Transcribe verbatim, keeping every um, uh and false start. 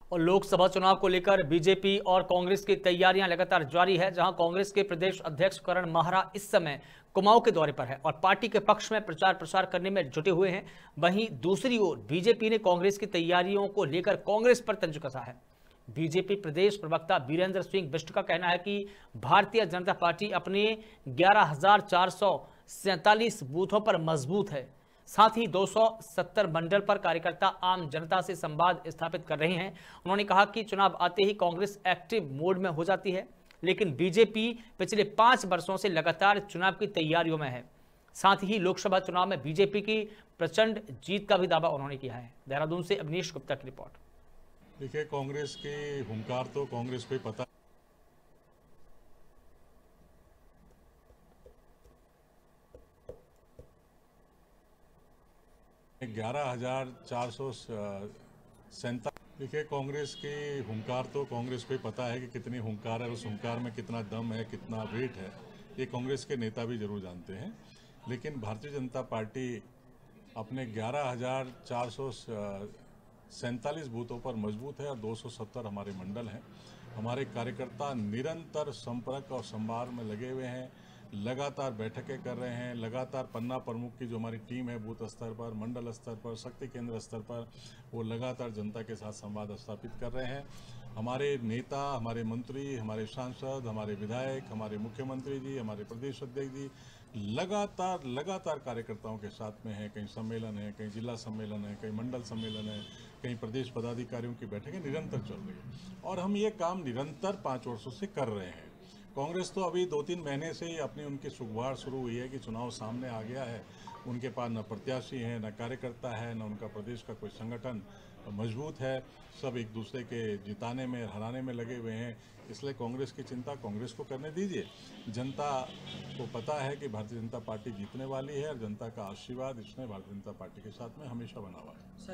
और लोकसभा चुनाव को लेकर बीजेपी और कांग्रेस की तैयारियां लगातार जारी है। जहां कांग्रेस के प्रदेश अध्यक्ष करण माहरा इस समय कुमाऊं के दौरे पर है और पार्टी के पक्ष में प्रचार प्रसार करने में जुटे हुए हैं। वहीं दूसरी ओर बीजेपी ने कांग्रेस की तैयारियों को लेकर कांग्रेस पर तंज कसा है। बीजेपी प्रदेश प्रवक्ता वीरेंद्र सिंह बिष्ट का कहना है कि भारतीय जनता पार्टी अपने ग्यारह हजार चार सौ सैंतालीस बूथों पर मजबूत है। साथ ही दो सौ सत्तर मंडल पर कार्यकर्ता आम जनता से संवाद स्थापित कर रहे हैं। उन्होंने कहा कि चुनाव आते ही कांग्रेस एक्टिव मोड में हो जाती है, लेकिन बीजेपी पिछले पांच वर्षों से लगातार चुनाव की तैयारियों में है। साथ ही लोकसभा चुनाव में बीजेपी की प्रचंड जीत का भी दावा उन्होंने किया है। देहरादून से अवनीश गुप्ता की रिपोर्ट। देखिए, कांग्रेस के हुंकार तो कांग्रेस को ही पता। ग्यारह हजार चार सौ सैंतालीस। देखिए, कांग्रेस के हुंकार तो कांग्रेस को ही पता है कि कितनी हुंकार है, उस हुंकार में कितना दम है, कितना वेट है, ये कांग्रेस के नेता भी जरूर जानते हैं। लेकिन भारतीय जनता पार्टी अपने ग्यारह हजार चार सौ सैंतालीस बूथों पर मजबूत है और दो सौ सत्तर हमारे मंडल हैं। हमारे कार्यकर्ता निरंतर संपर्क और संवाद में लगे हुए हैं, लगातार बैठकें कर रहे हैं, लगातार पन्ना प्रमुख की जो हमारी टीम है बूथ स्तर पर, मंडल स्तर पर, शक्ति केंद्र स्तर पर, वो लगातार जनता के साथ संवाद स्थापित कर रहे हैं। हमारे नेता, हमारे मंत्री, हमारे सांसद, हमारे विधायक, हमारे मुख्यमंत्री जी, हमारे प्रदेश अध्यक्ष जी लगातार लगातार कार्यकर्ताओं के साथ में हैं। कहीं सम्मेलन है, कहीं जिला सम्मेलन है, कहीं मंडल सम्मेलन है, कहीं प्रदेश पदाधिकारियों की बैठकें निरंतर चल रही है और हम ये काम निरंतर पाँच वर्षों से कर रहे हैं। कांग्रेस तो अभी दो तीन महीने से ही अपनी उनकी सुखबार शुरू हुई है कि चुनाव सामने आ गया है, उनके पास न प्रत्याशी है, न कार्यकर्ता है, न उनका प्रदेश का कोई संगठन मजबूत है। सब एक दूसरे के जिताने में, हराने में लगे हुए हैं। इसलिए कांग्रेस की चिंता कांग्रेस को करने दीजिए। जनता को पता है कि भारतीय जनता पार्टी जीतने वाली है और जनता का आशीर्वाद इसमें भारतीय जनता पार्टी के साथ में हमेशा बना हुआ है।